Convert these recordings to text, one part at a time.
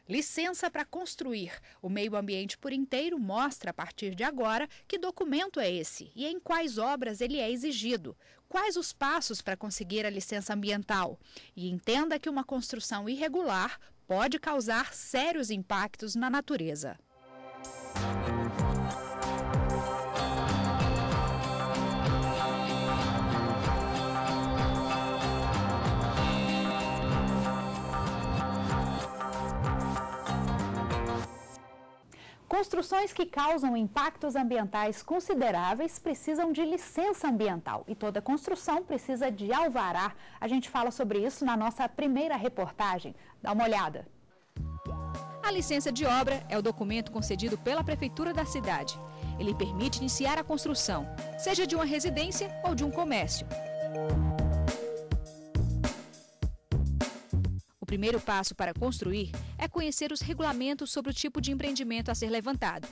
Licença para construir. O Meio Ambiente por Inteiro mostra, a partir de agora, que documento é esse e em quais obras ele é exigido. Quais os passos para conseguir a licença ambiental. E entenda que uma construção irregular pode causar sérios impactos na natureza. Construções que causam impactos ambientais consideráveis precisam de licença ambiental e toda construção precisa de alvará. A gente fala sobre isso na nossa primeira reportagem. Dá uma olhada. A licença de obra é o documento concedido pela Prefeitura da cidade. Ele permite iniciar a construção, seja de uma residência ou de um comércio. O primeiro passo para construir é conhecer os regulamentos sobre o tipo de empreendimento a ser levantado.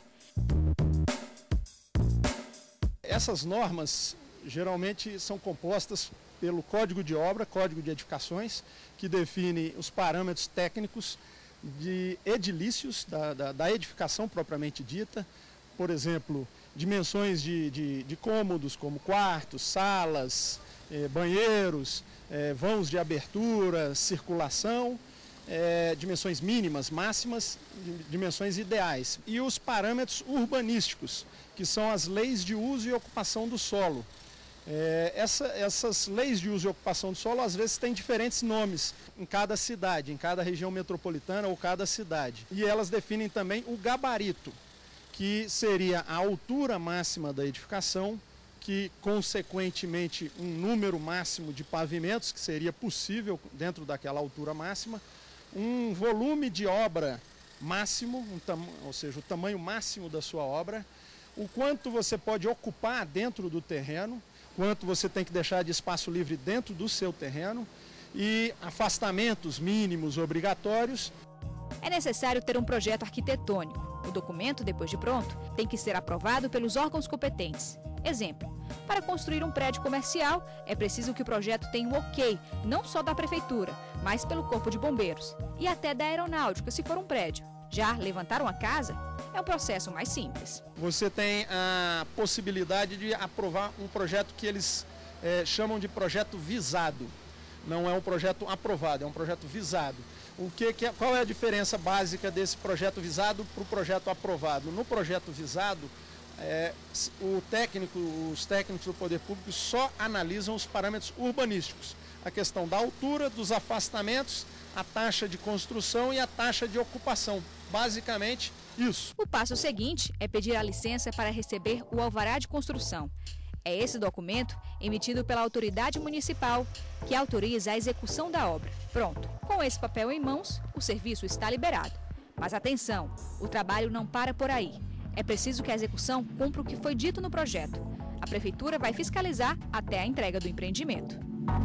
Essas normas geralmente são compostas pelo Código de Obra, Código de Edificações, que define os parâmetros técnicos de edilícios da edificação propriamente dita. Por exemplo, dimensões de cômodos como quartos, salas, banheiros, vãos de abertura, circulação, dimensões mínimas, máximas, dimensões ideais. E os parâmetros urbanísticos, que são as leis de uso e ocupação do solo. Essas leis de uso e ocupação do solo, às vezes, têm diferentes nomes em cada cidade, em cada região metropolitana ou cada cidade. E elas definem também o gabarito, que seria a altura máxima da edificação, que, consequentemente, um número máximo de pavimentos, que seria possível dentro daquela altura máxima, um volume de obra máximo, ou seja, o tamanho máximo da sua obra, o quanto você pode ocupar dentro do terreno, quanto você tem que deixar de espaço livre dentro do seu terreno e afastamentos mínimos obrigatórios. É necessário ter um projeto arquitetônico. O documento, depois de pronto, tem que ser aprovado pelos órgãos competentes. Exemplo, para construir um prédio comercial, é preciso que o projeto tenha um ok, não só da prefeitura, mas pelo Corpo de Bombeiros e até da aeronáutica, se for um prédio. Já levantar uma casa é um processo mais simples. Você tem a possibilidade de aprovar um projeto que eles chamam de projeto visado. Não é um projeto aprovado, é um projeto visado. Qual é a diferença básica desse projeto visado para o projeto aprovado? No projeto visado, os técnicos do poder público só analisam os parâmetros urbanísticos. A questão da altura, dos afastamentos, a taxa de construção e a taxa de ocupação. Basicamente, isso. O passo seguinte é pedir a licença para receber o alvará de construção. É esse documento, emitido pela autoridade municipal, que autoriza a execução da obra. Pronto, com esse papel em mãos, o serviço está liberado. Mas atenção, o trabalho não para por aí. É preciso que a execução cumpra o que foi dito no projeto. A Prefeitura vai fiscalizar até a entrega do empreendimento.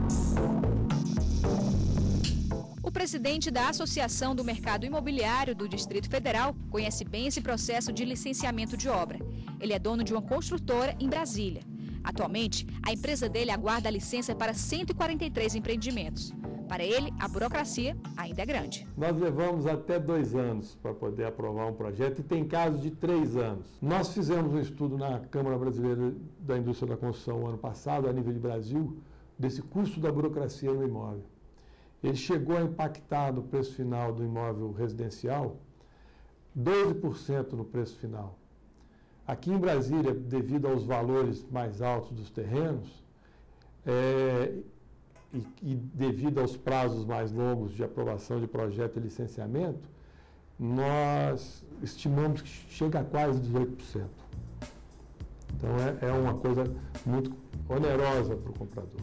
O presidente da Associação do Mercado Imobiliário do Distrito Federal conhece bem esse processo de licenciamento de obra. Ele é dono de uma construtora em Brasília. Atualmente, a empresa dele aguarda a licença para 143 empreendimentos. Para ele, a burocracia ainda é grande. Nós levamos até 2 anos para poder aprovar um projeto e tem casos de 3 anos. Nós fizemos um estudo na Câmara Brasileira da Indústria da Construção ano passado, a nível de Brasil, desse custo da burocracia no imóvel. Ele chegou a impactar no preço final do imóvel residencial 12% no preço final. Aqui em Brasília, devido aos valores mais altos dos terrenos e devido aos prazos mais longos de aprovação de projeto e licenciamento, nós estimamos que chega a quase 18%. Então é uma coisa muito onerosa para o comprador.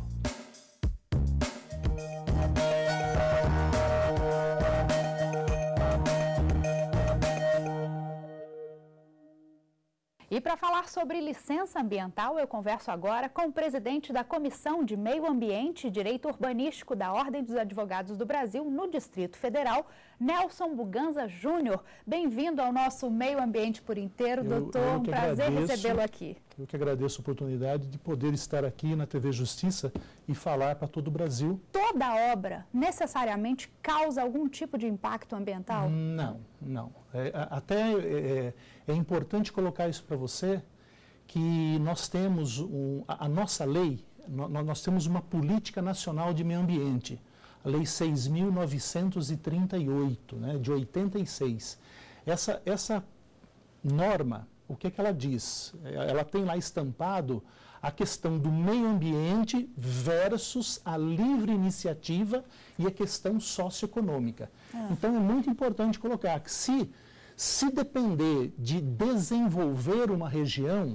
E para falar sobre licença ambiental, eu converso agora com o presidente da Comissão de Meio Ambiente e Direito Urbanístico da Ordem dos Advogados do Brasil no Distrito Federal, Nelson Buganza Júnior. Bem-vindo ao nosso Meio Ambiente por Inteiro, doutor. Um prazer recebê-lo aqui. Eu que agradeço a oportunidade de poder estar aqui na TV Justiça e falar para todo o Brasil. Toda obra necessariamente causa algum tipo de impacto ambiental? Não. É importante colocar isso para você, que nós temos a nossa lei, nós temos uma política nacional de meio ambiente, a Lei 6.938, né, de 86. Essa norma, o que ela diz? Ela tem lá estampado a questão do meio ambiente versus a livre iniciativa e a questão socioeconômica. Então, é muito importante colocar que se depender de desenvolver uma região,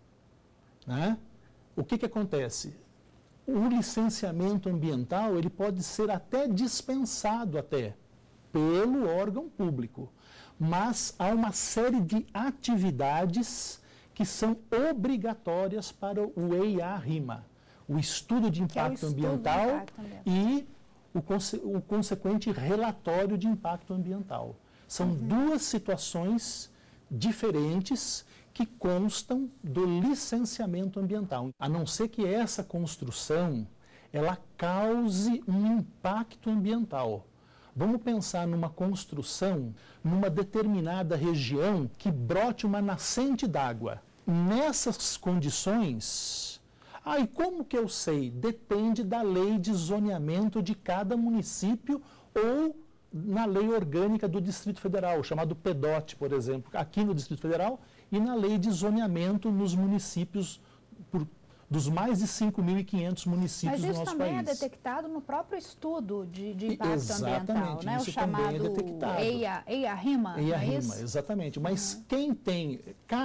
né, o que acontece? O licenciamento ambiental ele pode ser até dispensado pelo órgão público. Mas há uma série de atividades que são obrigatórias para o EIA-RIMA, o Estudo de Impacto Ambiental e o consequente relatório de impacto ambiental. São duas situações diferentes que constam do licenciamento ambiental. A não ser que essa construção ela cause um impacto ambiental. Vamos pensar numa construção, numa determinada região que brote uma nascente d'água. Nessas condições, e como que eu sei? Depende da lei de zoneamento de cada município ou na lei orgânica do Distrito Federal, chamado PEDOT, por exemplo, aqui no Distrito Federal, e na lei de zoneamento nos municípios dos mais de 5.500 municípios do nosso país. Mas isso também é detectado no próprio estudo de impacto ambiental, né? Isso o chamado também é detectado. EIA-RIMA, EIA-RIMA, exatamente. Mas quem tem,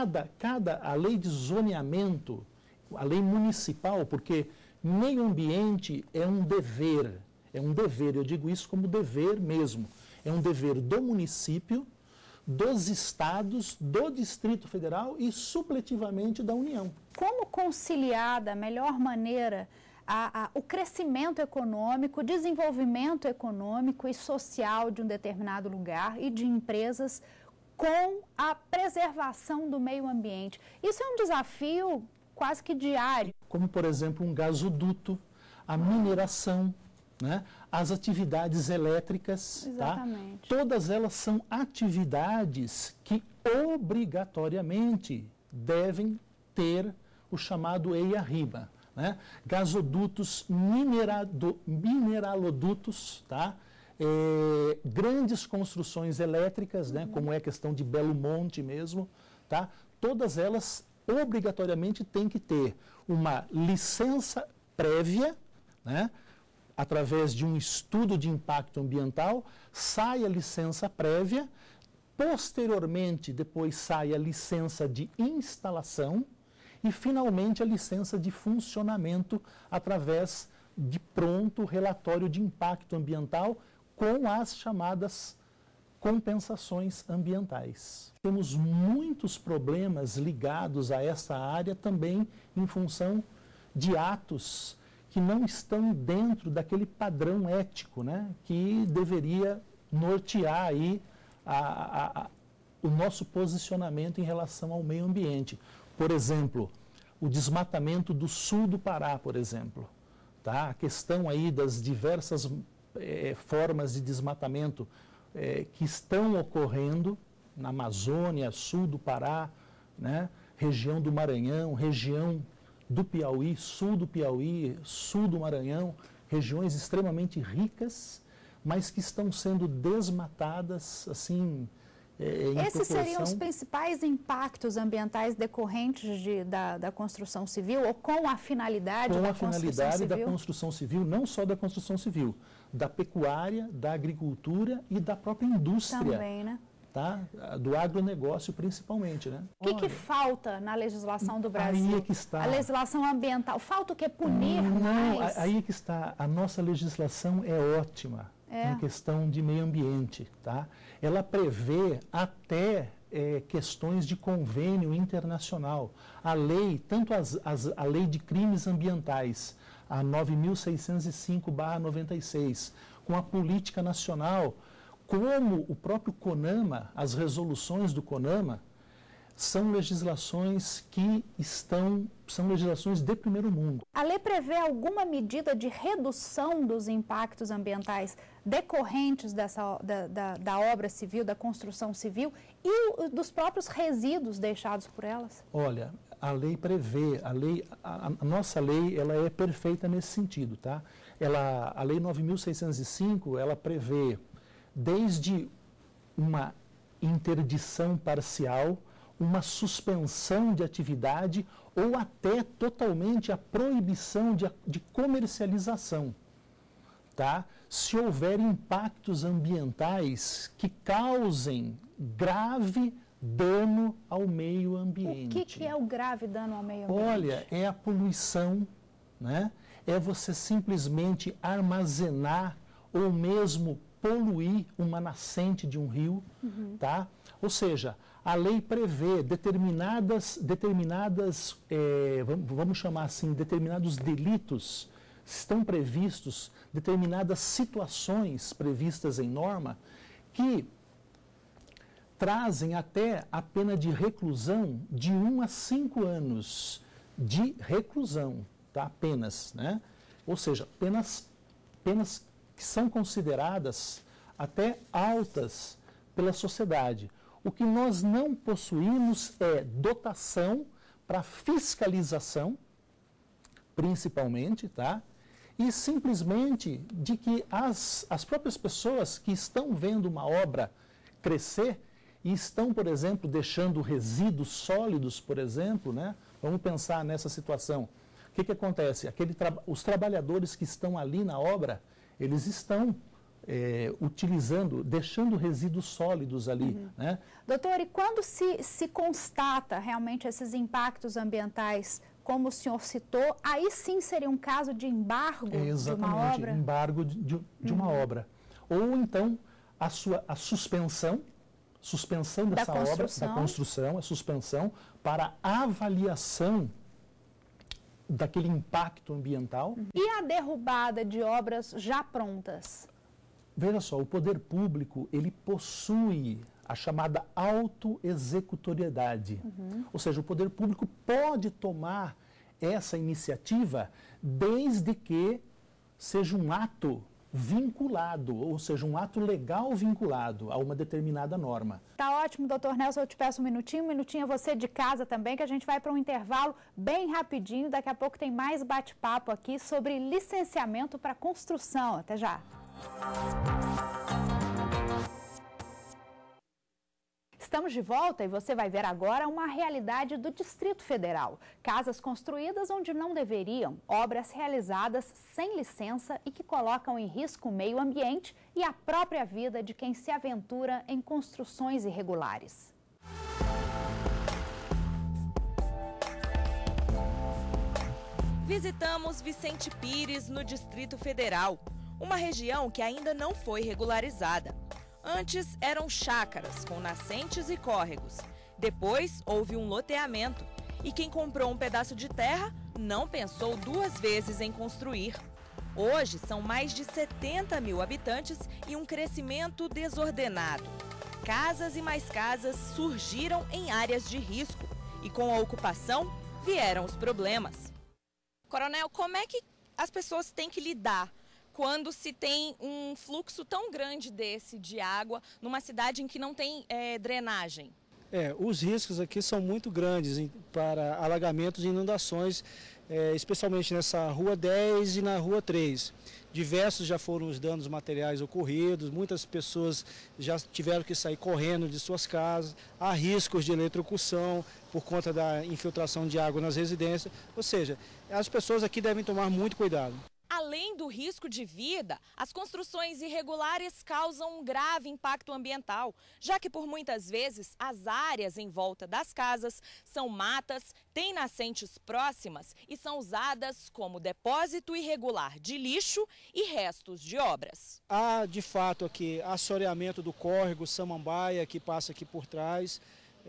a lei de zoneamento, a lei municipal, porque meio ambiente é um dever, eu digo isso como dever mesmo, é um dever do município, dos estados, do Distrito Federal e, supletivamente, da União. Como conciliar da melhor maneira o crescimento econômico, o desenvolvimento econômico e social de um determinado lugar e de empresas com a preservação do meio ambiente? Isso é um desafio quase que diário. Como, por exemplo, um gasoduto, a mineração, né? As atividades elétricas, exatamente. Tá? Todas elas são atividades que obrigatoriamente devem ter o chamado EIA-RIMA, né? Gasodutos, mineralodutos, tá? Grandes construções elétricas, né? Como é a questão de Belo Monte mesmo, tá? Todas elas obrigatoriamente têm que ter uma licença prévia, né? Através de um estudo de impacto ambiental, sai a licença prévia, posteriormente, depois sai a licença de instalação e, finalmente, a licença de funcionamento através de pronto relatório de impacto ambiental com as chamadas compensações ambientais. Temos muitos problemas ligados a essa área também em função de atos que não estão dentro daquele padrão ético, né, que deveria nortear aí o nosso posicionamento em relação ao meio ambiente. Por exemplo, o desmatamento do sul do Pará, por exemplo. Tá? A questão aí das diversas formas de desmatamento que estão ocorrendo na Amazônia, sul do Pará, né, região do Maranhão, região do Piauí, sul do Maranhão, regiões extremamente ricas, mas que estão sendo desmatadas, assim, em Esses seriam os principais impactos ambientais decorrentes da construção civil, ou com a finalidade da construção civil? Com a finalidade da construção civil, não só da construção civil, da pecuária, da agricultura e da própria indústria. Também, né? Tá? Do agronegócio principalmente, né? O que falta na legislação do Brasil? Aí é que está. A legislação ambiental, falta o que? Punir mais? Aí é que está. A nossa legislação é ótima em questão de meio ambiente, tá? Ela prevê até questões de convênio internacional. A lei, tanto a lei de crimes ambientais, a 9.605/96, com a política nacional, como o próprio CONAMA, as resoluções do CONAMA, são legislações são legislações de primeiro mundo. A lei prevê alguma medida de redução dos impactos ambientais decorrentes da obra civil, da construção civil e dos próprios resíduos deixados por elas? Olha, a lei prevê, a nossa lei, ela é perfeita nesse sentido, tá? A Lei 9.605, ela prevê desde uma interdição parcial, uma suspensão de atividade ou até totalmente a proibição de comercialização, tá? Se houver impactos ambientais que causem grave dano ao meio ambiente. O que é o grave dano ao meio ambiente? Olha, é a poluição, né? É você simplesmente armazenar ou mesmo poluir uma nascente de um rio, tá? Ou seja, a lei prevê vamos chamar assim, determinados delitos, estão previstos, determinadas situações previstas em norma que trazem até a pena de reclusão de 1 a 5 anos de reclusão, tá? Apenas, né? Ou seja, penas que são consideradas até altas pela sociedade. O que nós não possuímos é dotação para fiscalização, principalmente, tá? E simplesmente de que as próprias pessoas que estão vendo uma obra crescer e estão, por exemplo, deixando resíduos sólidos, por exemplo, né? Vamos pensar nessa situação. O que acontece? Os trabalhadores que estão ali na obra, eles estão deixando resíduos sólidos ali, né? Doutor, e quando se constata realmente esses impactos ambientais, como o senhor citou, aí sim seria um caso de embargo de uma obra? Exatamente, embargo de uma obra. Ou então a suspensão dessa obra, da construção, a suspensão para avaliação daquele impacto ambiental. E a derrubada de obras já prontas? Veja só, o poder público, ele possui a chamada autoexecutoriedade. Ou seja, o poder público pode tomar essa iniciativa desde que seja um ato vinculado, ou seja, um ato legal vinculado a uma determinada norma. Tá ótimo, doutor Nelson, eu te peço um minutinho você de casa também, que a gente vai para um intervalo bem rapidinho, daqui a pouco tem mais bate-papo aqui sobre licenciamento para construção. Até já! Estamos de volta e você vai ver agora uma realidade do Distrito Federal. Casas construídas onde não deveriam, obras realizadas sem licença e que colocam em risco o meio ambiente e a própria vida de quem se aventura em construções irregulares. Visitamos Vicente Pires, no Distrito Federal, uma região que ainda não foi regularizada. Antes eram chácaras com nascentes e córregos. Depois houve um loteamento e quem comprou um pedaço de terra não pensou 2 vezes em construir. Hoje são mais de 70 mil habitantes e um crescimento desordenado. Casas e mais casas surgiram em áreas de risco e com a ocupação vieram os problemas. Coronel, como é que as pessoas têm que lidar quando se tem um fluxo tão grande desse de água numa cidade em que não tem drenagem? Os riscos aqui são muito grandes para alagamentos e inundações, especialmente nessa Rua 10 e na Rua 3. Diversos já foram os danos materiais ocorridos, muitas pessoas já tiveram que sair correndo de suas casas, há riscos de eletrocução por conta da infiltração de água nas residências, ou seja, as pessoas aqui devem tomar muito cuidado. Além do risco de vida, as construções irregulares causam um grave impacto ambiental, já que por muitas vezes as áreas em volta das casas são matas, têm nascentes próximas e são usadas como depósito irregular de lixo e restos de obras. Há de fato aqui assoreamento do córrego Samambaia, que passa aqui por trás.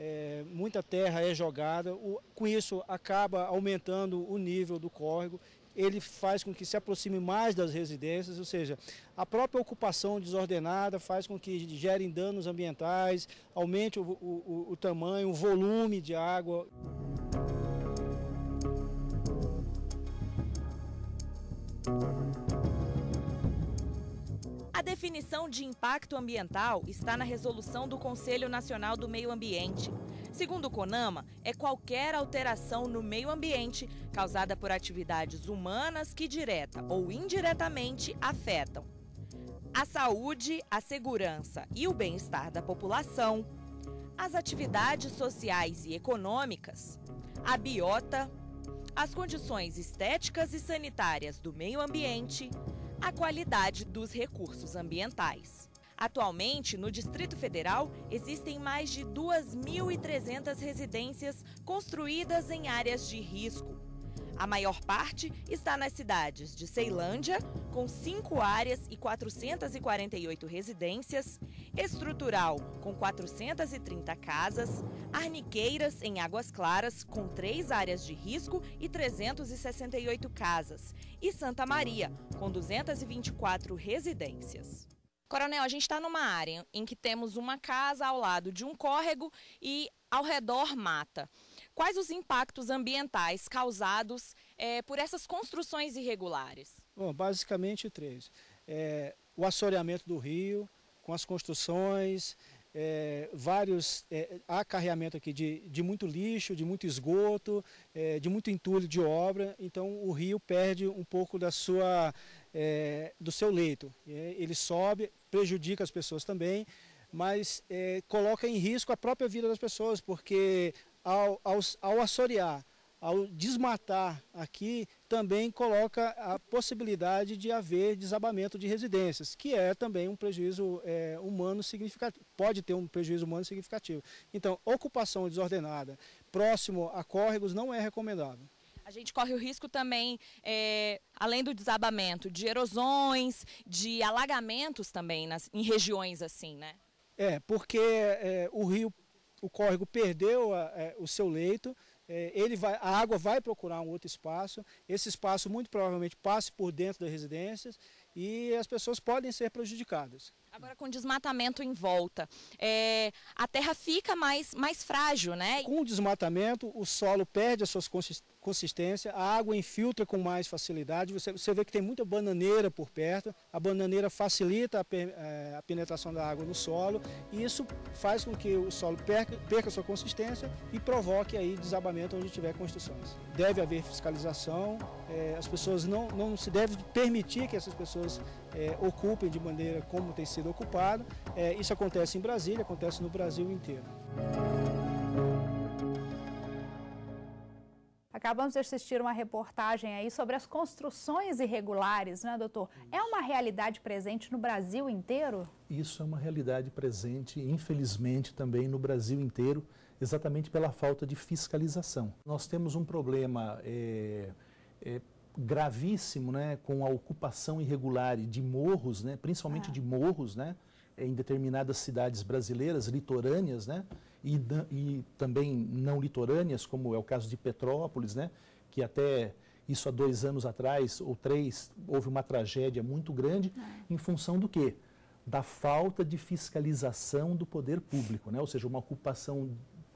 Muita terra é jogada, com isso acaba aumentando o nível do córrego ele faz com que se aproxime mais das residências, ou seja, a própria ocupação desordenada faz com que gerem danos ambientais, aumente o tamanho, o volume de água. A definição de impacto ambiental está na resolução do Conselho Nacional do Meio Ambiente. Segundo o CONAMA, é qualquer alteração no meio ambiente causada por atividades humanas que direta ou indiretamente afetam a saúde, a segurança e o bem-estar da população, as atividades sociais e econômicas, a biota, as condições estéticas e sanitárias do meio ambiente, a qualidade dos recursos ambientais. Atualmente, no Distrito Federal, existem mais de 2.300 residências construídas em áreas de risco. A maior parte está nas cidades de Ceilândia, com 5 áreas e 448 residências, Estrutural, com 430 casas, Arniqueiras, em Águas Claras, com 3 áreas de risco e 368 casas, e Santa Maria, com 224 residências. Coronel, a gente está numa área em que temos uma casa ao lado de um córrego e ao redor mata. Quais os impactos ambientais causados por essas construções irregulares? Bom, basicamente 3. O assoreamento do rio, com as construções, acarreamento aqui de muito lixo, de muito esgoto, de muito entulho de obra. Então o rio perde um pouco do seu leito. Ele sobe, prejudica as pessoas também, mas coloca em risco a própria vida das pessoas, porque ao assorear, ao desmatar aqui, também coloca a possibilidade de haver desabamento de residências, que é também um prejuízo humano significativo, pode ter um prejuízo humano significativo. Então, ocupação desordenada próximo a córregos não é recomendável. A gente corre o risco também, além do desabamento, de erosões, de alagamentos também em regiões assim, né? Porque o córrego perdeu o seu leito, a água vai procurar um outro espaço, esse espaço muito provavelmente passe por dentro das residências e as pessoas podem ser prejudicadas. Agora, com desmatamento em volta, a terra fica mais frágil, né? Com o desmatamento, o solo perde a sua consistência, a água infiltra com mais facilidade. Você vê que tem muita bananeira por perto, a bananeira facilita a penetração da água no solo e isso faz com que o solo perca a sua consistência e provoque aí desabamento onde tiver construções. Deve haver fiscalização, as pessoas não se deve permitir que essas pessoas ocupem de maneira como tem sido ocupado. Isso acontece em Brasília, acontece no Brasil inteiro. Acabamos de assistir uma reportagem aí sobre as construções irregulares, né, doutor? É uma realidade presente no Brasil inteiro? Isso é uma realidade presente, infelizmente, também no Brasil inteiro, exatamente pela falta de fiscalização. Nós temos um problema gravíssimo, né, com a ocupação irregular de morros, né, principalmente de morros, né, em determinadas cidades brasileiras, litorâneas, né, e também não litorâneas, como é o caso de Petrópolis, né, que até isso há 2 anos atrás, ou 3, houve uma tragédia muito grande, em função do quê? Da falta de fiscalização do poder público, né, ou seja, uma ocupação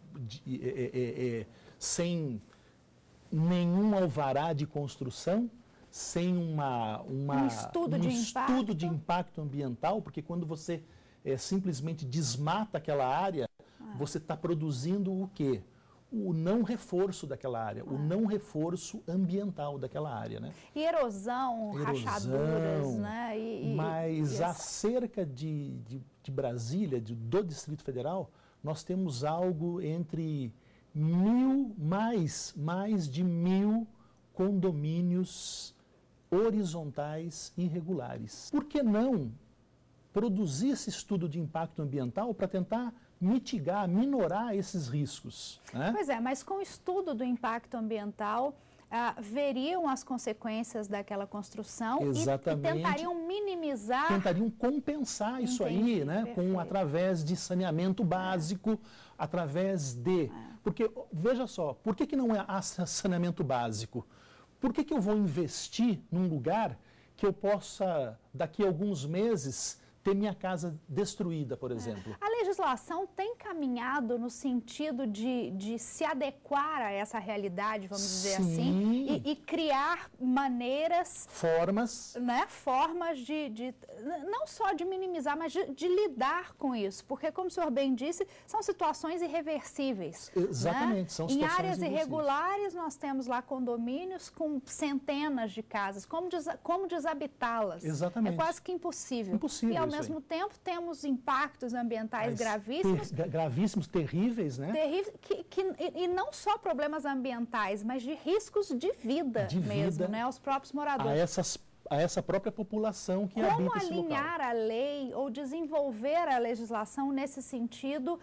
sem nenhum alvará de construção, sem um estudo de impacto ambiental, porque quando você simplesmente desmata aquela área, você está produzindo o quê? O não reforço daquela área, o não reforço ambiental daquela área, né? E erosão, rachaduras, né? Mas acerca de Brasília, do Distrito Federal, nós temos algo entre mais de 1.000 condomínios horizontais irregulares. Por que não produzir esse estudo de impacto ambiental para tentar mitigar, minorar esses riscos, né? Pois é, mas com o estudo do impacto ambiental, veriam as consequências daquela construção e tentariam minimizar... Tentariam compensar isso aí, né? Através de saneamento básico, através de... Porque, veja só, por que não há saneamento básico? Por que eu vou investir num lugar que eu possa, daqui a alguns meses, ter minha casa destruída, por exemplo? A legislação tem caminhado no sentido de se adequar a essa realidade, vamos dizer assim, e criar maneiras... Formas. Né, formas de não só de minimizar, mas de lidar com isso. Porque, como o senhor bem disse, são situações irreversíveis. Exatamente, né? são situações Em áreas irreversíveis. irregulares, nós temos lá condomínios com centenas de casas. Como desabitá-las? Exatamente. É quase que impossível. Impossível. E, ao mesmo tempo, temos impactos ambientais gravíssimos. Gravíssimos, terríveis, né? Terríveis, e não só problemas ambientais, mas de riscos de vida mesmo, né? Aos próprios moradores. A essa própria população que habita esse local. Como alinhar a lei ou desenvolver a legislação nesse sentido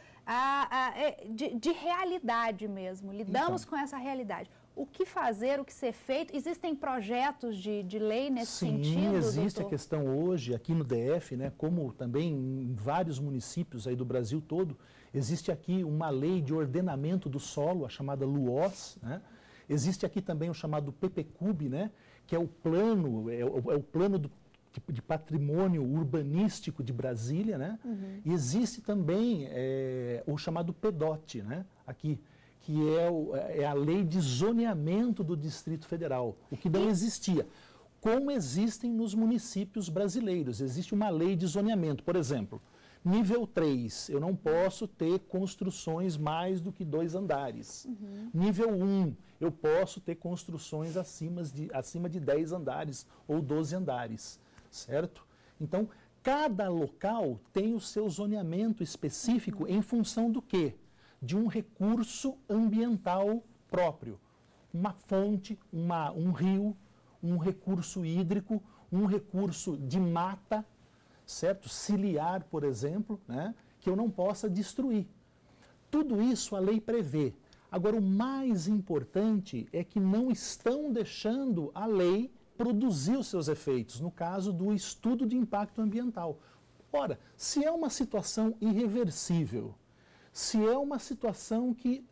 de realidade mesmo? Lidamos com essa realidade. O que fazer, o que ser feito? Existem projetos de lei nesse sentido, Sim, existe doutor? a questão hoje, aqui no DF, né, como também em vários municípios aí do Brasil todo, existe aqui uma lei de ordenamento do solo, a chamada LUOS, né? Existe aqui também o chamado PPCUB, né, que é o plano, o plano de patrimônio urbanístico de Brasília, né? E existe também o chamado PEDOT, né, aqui, que é a lei de zoneamento do Distrito Federal, o que não existia. Como existem nos municípios brasileiros, existe uma lei de zoneamento. Por exemplo, nível 3, eu não posso ter construções mais do que 2 andares. Nível 1, eu posso ter construções acima de 10 andares ou 12 andares, certo? Então, cada local tem o seu zoneamento específico em função do quê? De um recurso ambiental próprio. Uma fonte, um rio, um recurso hídrico, um recurso de mata, certo? Ciliar, por exemplo, né? Que eu não possa destruir. Tudo isso a lei prevê. Agora, o mais importante é que não estão deixando a lei produzir os seus efeitos, no caso do estudo de impacto ambiental. Ora, se é uma situação irreversível, se é uma situação que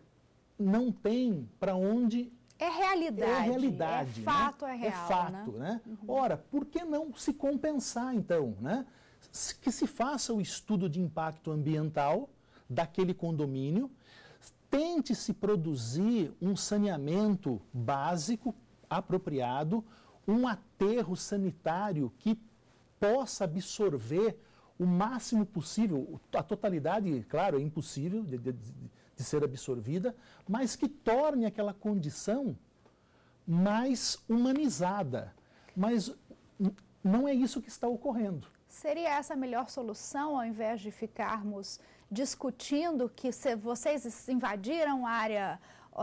não tem para onde... É realidade. É fato, né? é real. É fato, né? Ora, por que não se compensar, então, né? Que se faça o estudo de impacto ambiental daquele condomínio, tente-se produzir um saneamento básico, apropriado, um aterro sanitário que possa absorver o máximo possível, a totalidade, claro, é impossível de ser absorvida, mas que torne aquela condição mais humanizada. Mas não é isso que está ocorrendo. Seria essa a melhor solução, ao invés de ficarmos discutindo que vocês invadiram área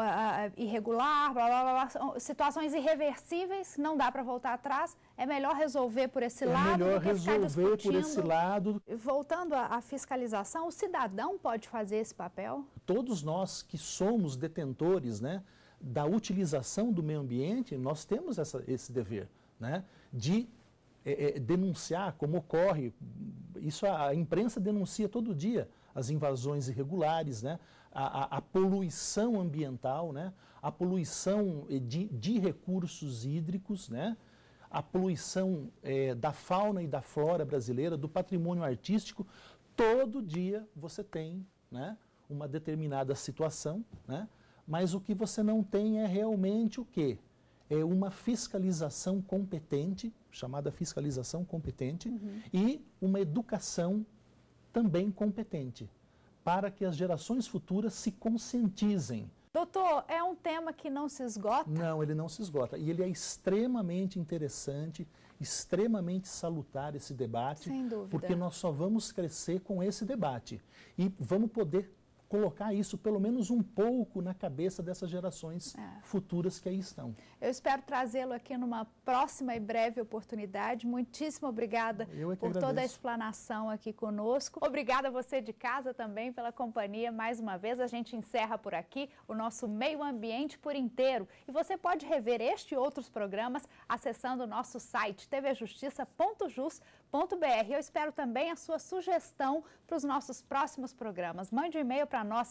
irregular, blá, blá, blá, situações irreversíveis, não dá para voltar atrás, é melhor resolver por esse lado do que ficar discutindo. Por esse lado. Voltando à fiscalização, o cidadão pode fazer esse papel? Todos nós que somos detentores, né, da utilização do meio ambiente, nós temos esse dever, né, de denunciar como ocorre. Isso a imprensa denuncia todo dia, as invasões irregulares, né, a poluição ambiental, né, a poluição de recursos hídricos, né, a poluição da fauna e da flora brasileira, do patrimônio artístico. Todo dia você tem, né, uma determinada situação, né, mas o que você não tem é realmente o quê? É uma fiscalização competente, chamada fiscalização competente, e uma educação também competente, para que as gerações futuras se conscientizem. Doutor, é um tema que não se esgota? Não, ele não se esgota. E ele é extremamente interessante, extremamente salutar esse debate. Sem dúvida. Porque nós só vamos crescer com esse debate. E vamos poder colocar isso pelo menos um pouco na cabeça dessas gerações futuras que aí estão. Eu espero trazê-lo aqui numa próxima e breve oportunidade. Muitíssimo obrigada por toda a explanação aqui conosco. Obrigada a você de casa também pela companhia mais uma vez. A gente encerra por aqui o nosso Meio Ambiente por inteiro. E você pode rever este e outros programas acessando o nosso site tvjustiça.jus.br. Eu espero também a sua sugestão para os nossos próximos programas. Mande um e-mail para nós,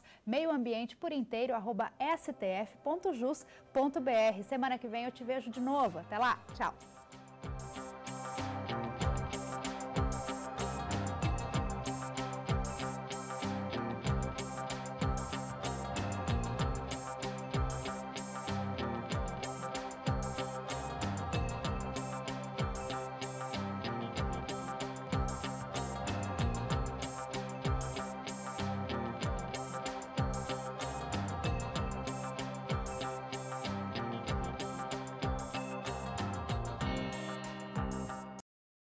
meioambienteporinteiro@stf.jus.br. Semana que vem eu te vejo de novo. Até lá, tchau!